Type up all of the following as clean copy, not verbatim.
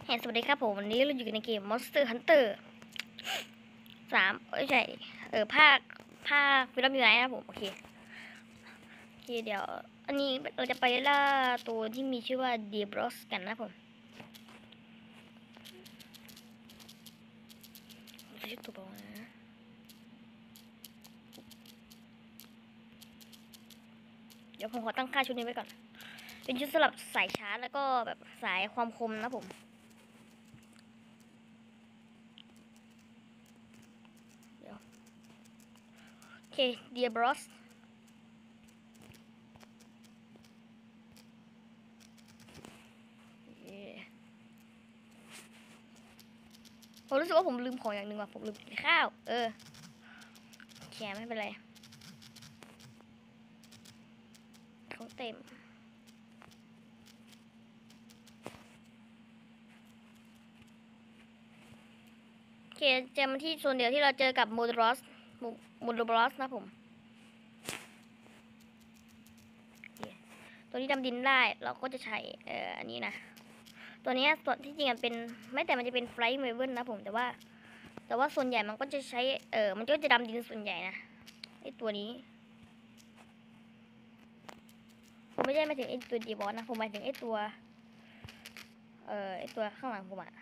สวัสดีครับผมวันนี้เราอยู่ในเกม Monster Hunter 3ไม่ใช่ภาคฟิลล์อยู่ไหนนะผมโอเคเดี๋ยวอันนี้เราจะไปล่าตัวที่มีชื่อว่า Diablos กันนะผมชื่อตัวบอกนะเดี๋ยวผมขอตั้งค่าชุดนี้ไว้ก่อนเป็นชุดสำหรับสายชาร์จแล้วก็แบบสายความคมนะผมโอเค Diablosผมรู้สึกว่าผมลืมของอย่างหนึ่งว่ะผมลืมกินข้าวแชร์ไม่เป็นไรของเต็มโอเคเจอมาที่โซนเดียวที่เราเจอกับโมดรอสนะผมตัวนี้ดำดินได้เราก็จะใช้อันนี้นะตัวนี้ส่วนที่จริงมันเป็นไม่แต่มันจะเป็นไฟล์เมเวิลนะผมแต่ว่าส่วนใหญ่มันก็จะใช้มันก็จะดำดินส่วนใหญ่นะไอตัวนี้ผมไม่ได้หมายถึงไอตัวดีบอสนะผมหมายถึงไอตัวไอตัวข้างหลังผมอะ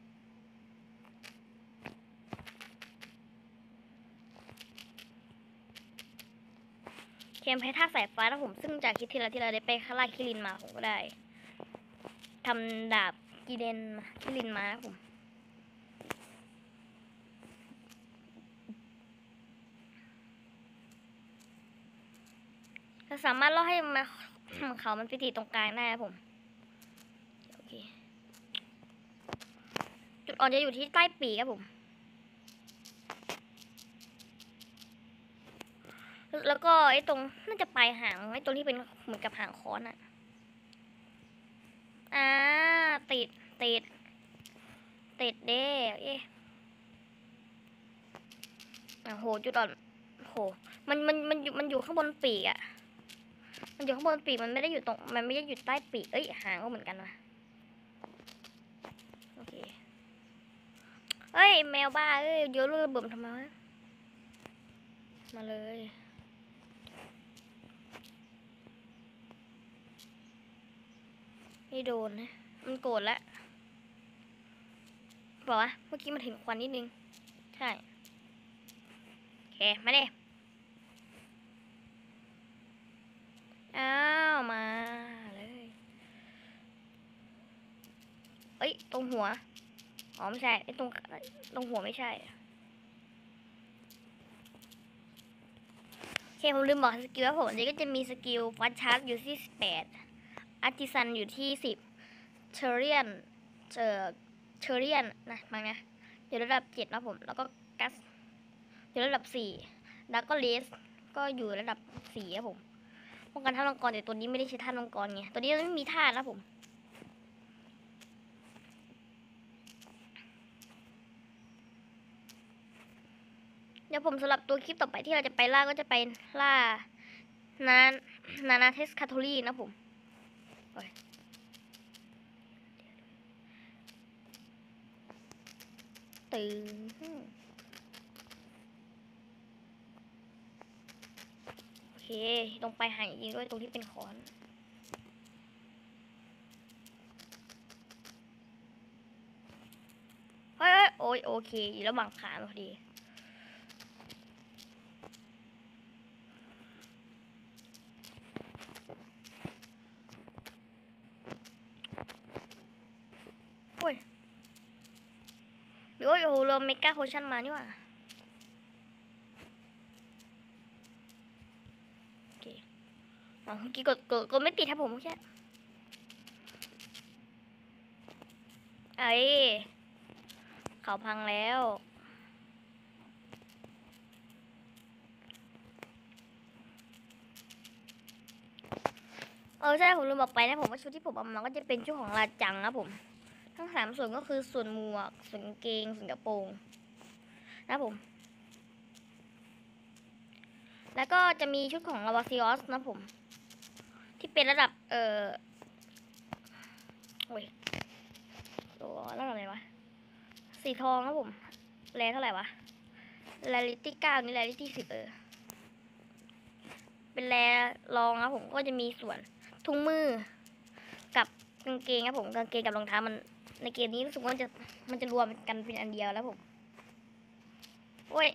เคมเพท่าสายฟ้านะผมซึ่งจากคลิปที่เราได้ไปคาราคิรินมาผมก็ได้ทำดาบกิเลนคิรินมานะผมสามารถล่อให้มาเขามันไปติดตรงกลางได้นะผมโอเคจุดอ่อนจะอยู่ที่ใต้ปีกครับผมแล้วก็ไอ้ตรงน่าจะปลายหางไอ้ตรงที่เป็นเหมือนกับหางค้อนอะติดเด้โหจุดอ่อนโหมันอยู่ข้างบนปีกอะมันอยู่ข้างบนปีกมันไม่ได้อยู่ตรงมันไม่ได้อยู่ใต้ปีกหางก็เหมือนกันว่ะโอเคแมวบ้าเยอะเลยเบิ่มทำไมวะมาเลยไม่โดนนะมันโกรธแล้วบอกว่าเมื่อกี้มันเห็นควันนิดนึงใช่โอเคมาดิอ้าวมาเลยตรงหัวอ๋อไม่ใช่ตรงหัวไม่ใช่โอเคผมลืมบอกสกิลว่าผมอันนี้ก็จะมีสกิลฟันชาร์จอยู่ที่18อาร์ติซันอยู่ที่10เชอเรียนนะมั้งนะอยู่ระดับ7นะผมแล้วก็กัสอยู่ระดับ4แล้วก็เลสก็อยู่ระดับ4ครับผมป้องกันท่ามังกรแต่ตัวนี้ไม่ได้ใช้ท่ามังกรไงตัวนี้ไม่มีท่านะผมเดี๋ยวผมสำหรับตัวคลิปต่อไปที่เราจะไปล่าก็จะไปล่านาเทสคาทอรี่นะผมตื่นโอเคตรงไปหางยิงด้วยตรงที่เป็นค้อนโอ้ยโอเคอยู่ระหว่างขาพอดีโอ้ยหรือว่าโอ้โหเราเมกาโพชั่นมานี่หว่าโอเคเมื่อกี้กดไม่ติดครับผมแค่เขาพังแล้วใช่ผมลืมบอกไปนะผมว่าชุดที่ผมเอามาก็จะเป็นชุดของราจังนะผมทั้ง3ส่วนก็คือส่วนหมวกส่วนกางเกงส่วนกระโปรงนะผมแล้วก็จะมีชุดของลาวาซิออสนะผมที่เป็นระดับโอ้ยตัวสีทองครับผมแรเท่าไหร่วะแรลิตี้9นี่แรลิตี้10เป็นแรรองครับผมก็จะมีส่วนถุงมือกับกางเกงครับผมกางเกงกับรองเท้ามันในเกมนี้รู้สึกว่ามันจะรวมกันเป็นอันเดียวแล้วผมโอ้ย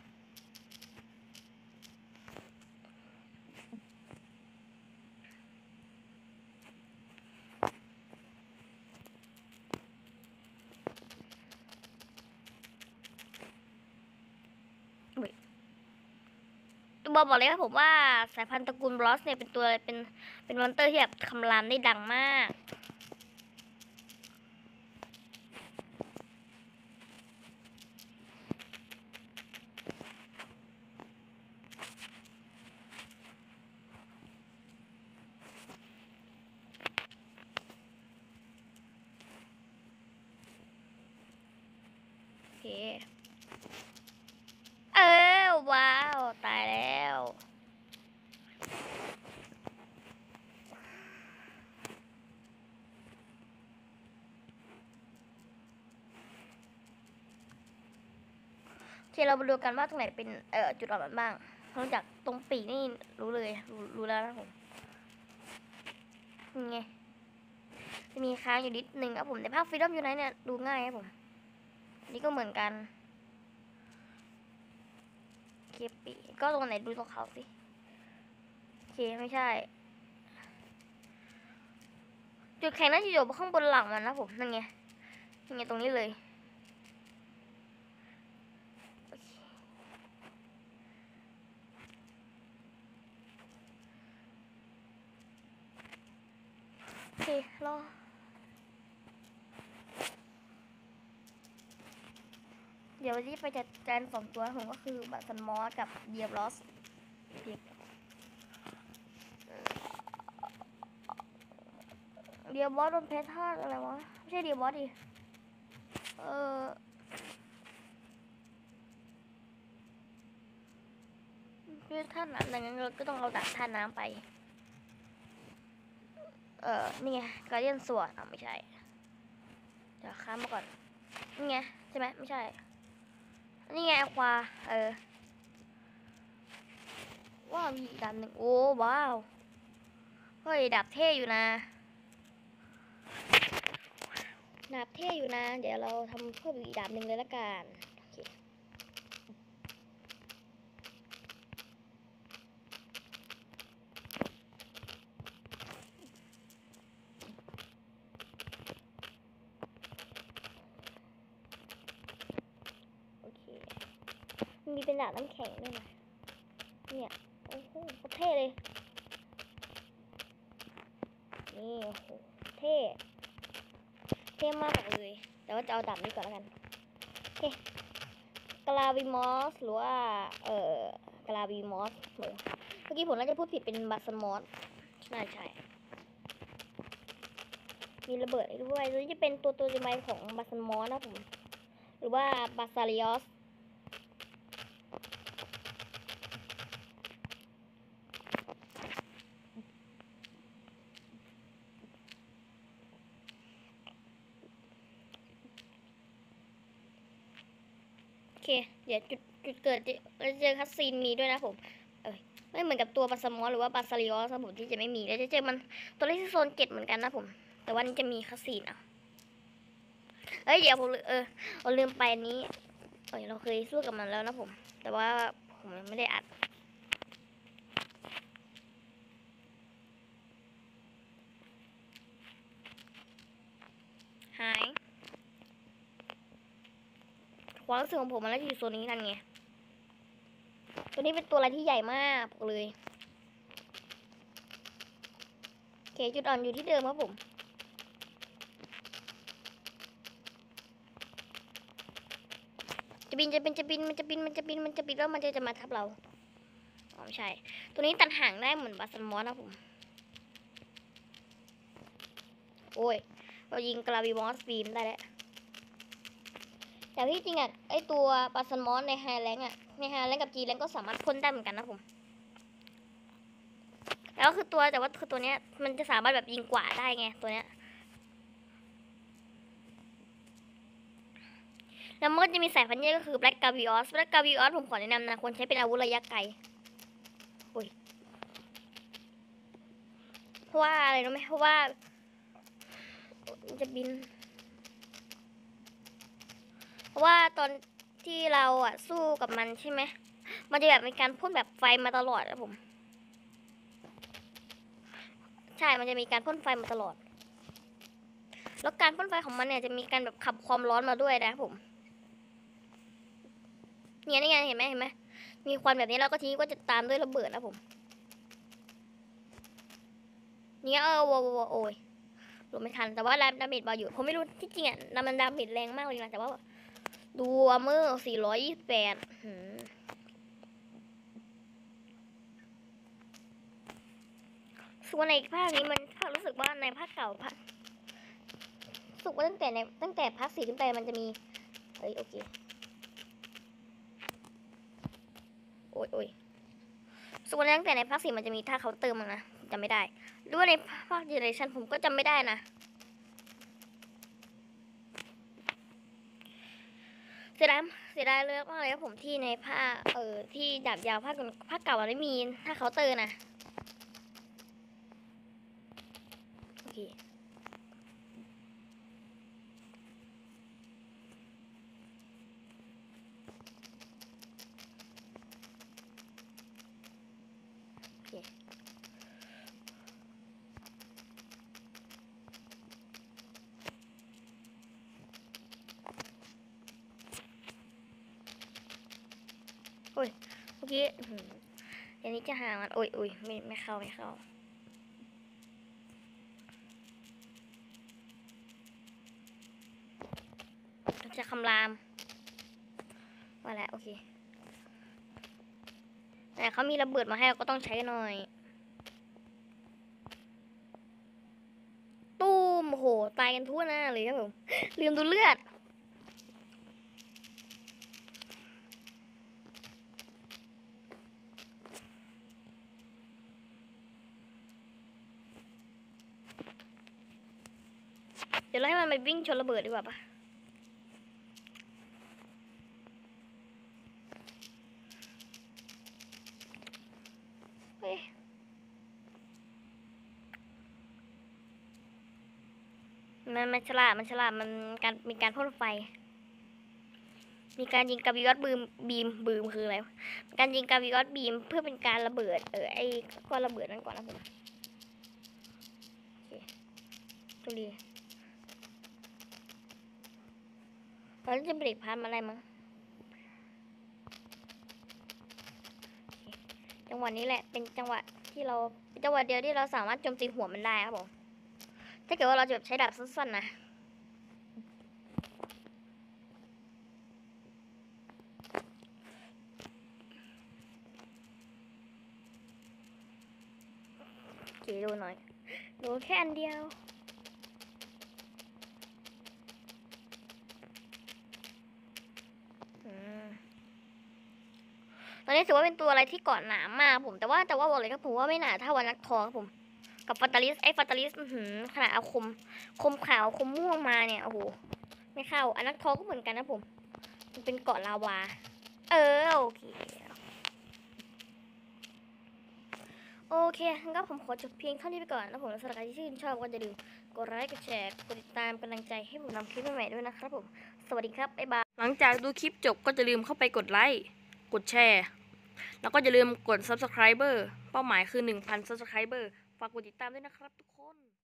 บอกเลยครับผมว่าสายพันธุ์ตระกูลบลอสเนี่ยเป็นตัวเป็นมอนเตอร์ที่แบบคำรามได้ดังมากโอเคว้าวตายแล้วเรามาดูกันว่าตรงไหนเป็นจุดอ่อนมันบ้างนอกจากตรงปีกนี่รู้เลยรู้แล้วนะผมนี่ไงจะมีค้างอยู่นิดนึงครับผมแต่ภาคฟรีดอมอยู่ไหนเนี่ยดูง่ายครับผมนี่ก็เหมือนกันเคปีก็ตรงไหนดูตรงเขาสิเคไม่ใช่จุดแข็งน่าจะอยู่ข้างบนหลังมันนะผมนั่นไงตรงนี้เลยโอเครอเดี๋ยววันนี้ไปจัดการ2ตัวผมก็คือบัตซันมอสกับเดียบลอสเดียบอสโดนเพชรท่าอะไรวะไม่ใช่เดียบอสดิเพชรท่าน้ำดังนั้นเราก็ต้องเอาดักท่าน้ำไปนี่ไงการเดียนสวดไม่ใช่เดี๋ยวข้ามมาก่อนนี่ไงใช่ไหมไม่ใช่นี่ไงควาว้าวมีดาบหนึ่งโอ้ว้าวเฮ้ยดาบเท่อยู่นะดาบเท่อยู่นะเดี๋ยวเราทำเพิ่มอีกดาบหนึ่งเลยละกันโอเคมีเป็นดาบน้ำแข็งด้วยนะเนี่ยโอ้โหเท่เลยนี่โอ้โหเท่มากเลยแต่ว่าจะเอาดาบนี้ก่อนแล้วกันโอเคกลาวิมอสหรือว่ากลาวิมอสเมื่อกี้ผมน่าจะพูดผิดเป็นบาสมอสน่าใช่มีระเบิดด้วยตัวนี้จะเป็นตัวจำเป็นของบาสมอสนะผมหรือว่าบาซาริออสโอเคเดี๋ยวจุดเกิดจะเจอคัสซีนมีด้วยนะผมไม่เหมือนกับตัวบาสมอสหรือว่าบาซาริออสนะผมที่จะไม่มีแล้วจะเจอมันตัวเลขที่โซน7เหมือนกันนะผมแต่ว่านี้จะมีคัสซีนเดี๋ยวผมเราลืมไปนี้เราเคยสู้กับมันแล้วนะผมแต่ว่าผมไม่ได้อัดหายความรู้สึกของผมมันแล้วอยู่โซนนี้นั่นไงตัวนี้เป็นตัวอะไรที่ใหญ่มากเลยโอเคจุดอ่อนอยู่ที่เดิมครับผมจะบินมันจะบินแล้วมันจะมาทับเราไม่ใช่ตัวนี้ตัดห่างได้เหมือนบาสมอสนะผมโอ้ยเรายิงกราวิมอสบีมได้แล้วแต่ที่จริงไอตัวบาสมอสในไฮแลนด์ในไฮแลนด์กับจีแลนด์ก็สามารถพ่นได้เหมือนกันนะผมแล้วคือแต่ว่าคือตัวเนี้ยมันจะสามารถแบบยิงกว่าได้ไงตัวเนี้ยแล้วมันก็จะมีสายพันธุ์ย่อยก็คือ Black Gavios Black Gavios ผมขอแนะนำนะควรใช้เป็นอาวุธระยะไกลอุ้ยเพราะว่าอะไรรู้ไหมเพราะว่ามันจะบินเพราะว่าตอนที่เราอ่ะสู้กับมันใช่ไหมมันจะแบบมีการพ่นแบบไฟมาตลอดนะผมใช่มันจะมีการพ่นไฟมาตลอดแล้วการพ่นไฟของมันเนี่ยจะมีการแบบขับความร้อนมาด้วยนะผมเนี่ยนี่ไงเห็นไหมมีควันแบบนี้แล้วก็ทีนี้ก็จะตามด้วยระเบิดนะผมเนี่ยโอ้ยหลบไม่ทันแต่ว่าดาเมจเบาอยู่ผมไม่รู้ที่จริงอ่ะมันดาเมจแรงมากเลยนะแต่ว่าดูอาร์เมอร์428ส่วนในภาคนี้มันรู้สึกว่าในภาคเก่ารู้สึกว่าตั้งแต่ภาค4ขึ้นไปมันจะมีโอเคโอ้ยส่วนตั้งแต่ในภาค4มันจะมีท่าเคาน์เตอร์มั้งนะจำไม่ได้หรือว่าในภาคเจเนอเรชันผมก็จำไม่ได้นะเสียดายเลยมากเลยครับผมที่ในภาคที่ดาบยาวภาคเก่ามันไม่มีท่าเคาน์เตอร์นะโอเคโอ้ยเมื่อกี้อันนี้จะห่างมันโอ้ยไม่เข้าจะคำรามว่าแล้วโอเคแต่เขามีระเบิดมาให้เราก็ต้องใช้หน่อยตู้มโหตายกันทั่วหน้าเลยครับผมลืมดูเลือดเดี๋ยวเราให้มันไปวิ่งชนระเบิดดีกว่าปะเฮ้ยมันฉลาดมันมีการพ่นไฟมีการยิงกาวิออสบีมคืออะไรการยิงกาวิออสบีมเพื่อเป็นการระเบิดไอ้ก้อนระเบิดนั่นก่อนนะผมโอเคตัวดีตอนนี้จะเบรกพันอะไรมั้งจังหวะนี้แหละเป็นจังหวะที่เราเป็นจังหวะเดียวที่เราสามารถโจมตีหัวมันได้ครับผมถ้าเกิดว่าเราจะแบบใช้ดาบสั้นๆนะโอเคดูหน่อยดูแค่อันเดียวตอนนี้ถือว่าเป็นตัวอะไรที่เกาะหนามากผมแต่ว่าบอกเลยครับผมว่าไม่หนาเท่าวันนักทองครับผมกับฟาตาลิสฟาตาลิสขนาดเอาคมขาวคมม่วงมาเนี่ยโอ้โหไม่เข้าอันนักทองก็เหมือนกันนะผมมันเป็นเกาะลาวาโอเคงั้นก็ผมขอจบเพียงเท่านี้ไปก่อนนะผมสำหรับใครที่ชื่นชอบก็อย่าลืมกดไลค์กดแชร์กดติดตามกำลังใจให้ผมทำคลิปใหม่ๆด้วยนะครับผมสวัสดีครับบ๊ายบายหลังจากดูคลิปจบก็จะลืมเข้าไปกดไลค์กดแชร์แล้วก็อย่าลืมกด subscriber เป้าหมายคือ 1,000 subscriber ฝากกดติดตามด้วยนะครับทุกคน